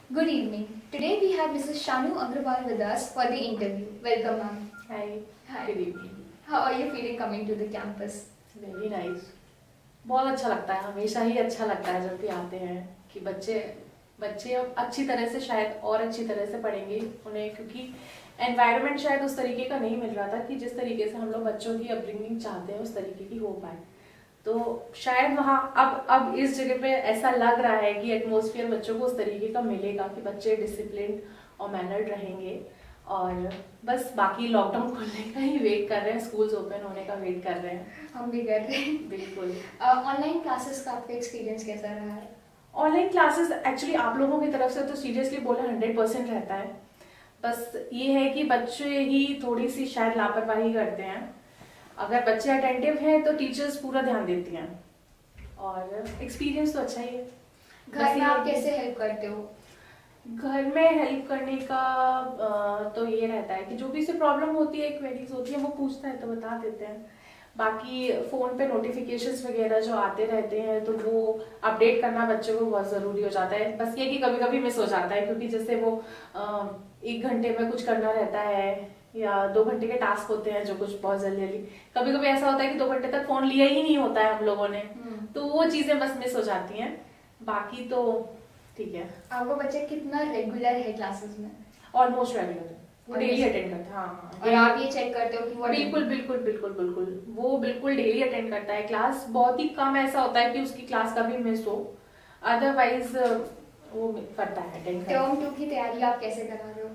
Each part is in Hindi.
Good evening. Today we have Mrs. Shanu Agrawal with us for the interview. Welcome, ma'am. Hi. Hi. Good evening. How are you feeling coming to the campus? Very nice. बहुत अच्छा लगता है, हमेशा ही अच्छा लगता है जब भी आते हैं कि बच्चे अब अच्छी तरह से शायद और अच्छी तरह से पढ़ेंगे उन्हें, क्योंकि एनवायरनमेंट शायद उस तरीके का नहीं मिल रहा था कि जिस तरीके से हम लोग बच्चों की अपब्रिंगिंग चाहते हैं उस तरीके की हो पाए। तो शायद वहाँ अब इस जगह पे ऐसा लग रहा है कि एटमॉस्फेयर बच्चों को उस तरीके का मिलेगा कि बच्चे डिसिप्लिन और मैनर्ड रहेंगे। और बस बाकी लॉकडाउन खुलने का ही वेट कर रहे हैं, स्कूल्स ओपन होने का वेट कर रहे हैं। हम भी कर रहे हैं। बिल्कुल। ऑनलाइन क्लासेस का आपका एक्सपीरियंस कैसा रहा है? ऑनलाइन क्लासेस एक्चुअली आप लोगों की तरफ से तो सीरियसली बोला 100% रहता है। बस ये है कि बच्चे ही थोड़ी सी शायद लापरवाही करते हैं। अगर बच्चे अटेंटिव हैं तो टीचर्स पूरा ध्यान देती हैं और एक्सपीरियंस तो अच्छा ही है। घर में आप कैसे हेल्प करते हो? घर में हेल्प करने का तो ये रहता है कि जो भी इसे प्रॉब्लम होती है, क्वेरीज होती है, वो पूछता है तो बता देते हैं। बाकी फोन पे नोटिफिकेशंस वगैरह जो आते रहते हैं तो वो अपडेट करना बच्चों को बहुत जरूरी हो जाता है। बस ये कि कभी कभी मिस हो जाता है, क्योंकि जैसे वो 1 घंटे में कुछ करना रहता है या 2 घंटे के टास्क होते हैं जो कुछ बहुत जल्दी कभी कभी ऐसा होता है कि 2 घंटे तक फोन लिया ही नहीं होता है हम लोगों ने, तो वो चीजें बस मिस हो जाती हैं। बाकी तो ठीक है। आपका बच्चा कितना रेगुलर है क्लासेस में? ऑलमोस्ट रेगुलर है, वो डेली अटेंड करता है। हाँ। और आप ये चेक करते हो कि वो बिल्कुल बिल्कुल बिल्कुल बिल्कुल वो बिल्कुल डेली अटेंड करता है क्लास। बहुत ही कम ऐसा होता है कि उसकी क्लास कभी मिस हो, अदरवाइज वो करता है अटेंड। टर्म 2 की तैयारी आप कैसे करा रहे हो?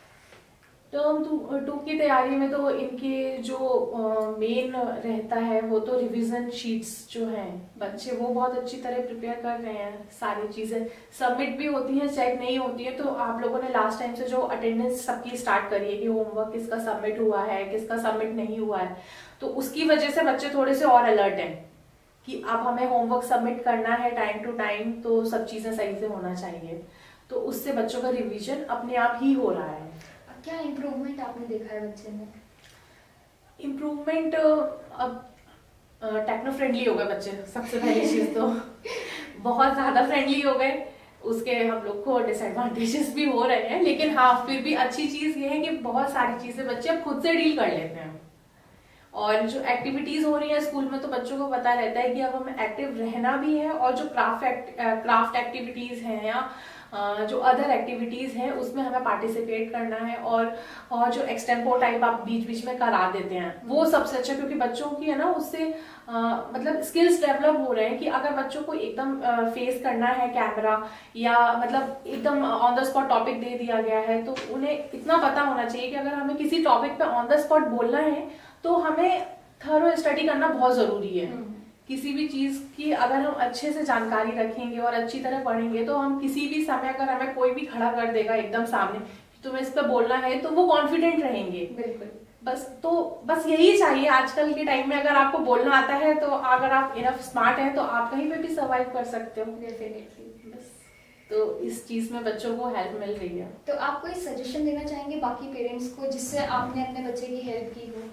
टर्म 2 की तैयारी में तो इनके जो मेन रहता है वो तो रिवीजन शीट्स जो हैं, बच्चे वो बहुत अच्छी तरह प्रिपेयर कर रहे हैं। सारी चीजें सबमिट भी होती हैं, चेक नहीं होती है। तो आप लोगों ने लास्ट टाइम से जो अटेंडेंस सबकी स्टार्ट करी है कि होमवर्क किसका सबमिट हुआ है, किसका सबमिट नहीं हुआ है, तो उसकी वजह से बच्चे थोड़े से और अलर्ट हैं कि अब हमें होमवर्क सबमिट करना है टाइम टू टाइम, तो सब चीजें सही से होना चाहिए। तो उससे बच्चों का रिवीजन अपने आप ही हो रहा है। क्या इम्प्रूवमेंट आपने देखा है बच्चे में? इम्प्रूवमेंट अब टेक्नो फ्रेंडली हो गए बच्चे, सबसे पहली चीज तो बहुत ज्यादा फ्रेंडली हो गए। उसके हम लोग को डिसएडवांटेजेस भी हो रहे हैं, लेकिन हाँ फिर भी अच्छी चीज ये है कि बहुत सारी चीजें बच्चे अब खुद से डील कर लेते हैं। और जो एक्टिविटीज हो रही है स्कूल में तो बच्चों को पता रहता है कि अब हमें एक्टिव रहना भी है, और जो क्राफ्ट एक्टिविटीज हैं या जो अदर एक्टिविटीज हैं उसमें हमें पार्टिसिपेट करना है। और जो एक्सटेम्पो टाइप आप बीच बीच में करा देते हैं वो सबसे अच्छा, क्योंकि बच्चों की है ना उससे मतलब स्किल्स डेवलप हो रहे हैं कि अगर बच्चों को एकदम फेस करना है कैमरा या मतलब एकदम ऑन द स्पॉट टॉपिक दे दिया गया है, तो उन्हें इतना पता होना चाहिए कि अगर हमें किसी टॉपिक पे ऑन द स्पॉट बोलना है तो हमें थरो स्टडी करना बहुत जरूरी है। किसी भी चीज की अगर हम अच्छे से जानकारी रखेंगे और अच्छी तरह पढ़ेंगे तो हम किसी भी समय अगर हमें कोई भी खड़ा कर देगा एकदम सामने कि तुम्हें इस पर बोलना है तो वो कॉन्फिडेंट रहेंगे। बिल्कुल। बस यही चाहिए आजकल के टाइम में। अगर आपको बोलना आता है तो अगर आप इनफ स्मार्ट हैं तो आप कहीं पे भी सर्वाइव कर सकते हो। डेफिनेटली। बस तो इस चीज में बच्चों को हेल्प मिल रही है। तो आप कोई सजेशन देना चाहेंगे बाकी पेरेंट्स को जिससे आपने अपने बच्चे की हेल्प की हो?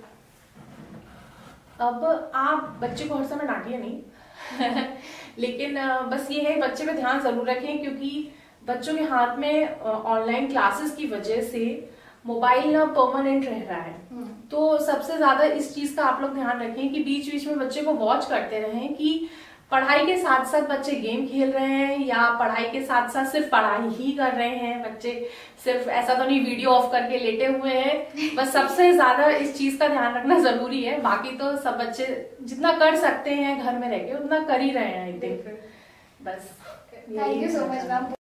अब आप बच्चे को हर समय डांटिए नहीं लेकिन बस ये है बच्चे पे ध्यान जरूर रखें, क्योंकि बच्चों के हाथ में ऑनलाइन क्लासेस की वजह से मोबाइल ना परमानेंट रह रहा है। तो सबसे ज्यादा इस चीज का आप लोग ध्यान रखें कि बीच बीच में बच्चे को वॉच करते रहें कि पढ़ाई के साथ साथ बच्चे गेम खेल रहे हैं या पढ़ाई के साथ साथ सिर्फ पढ़ाई ही कर रहे हैं। बच्चे सिर्फ ऐसा तो नहीं वीडियो ऑफ करके लेटे हुए हैं। बस सबसे ज्यादा इस चीज का ध्यान रखना जरूरी है। बाकी तो सब बच्चे जितना कर सकते हैं घर में रह के उतना कर ही रहे हैं आई थिंक। बस thank you so much ma'am.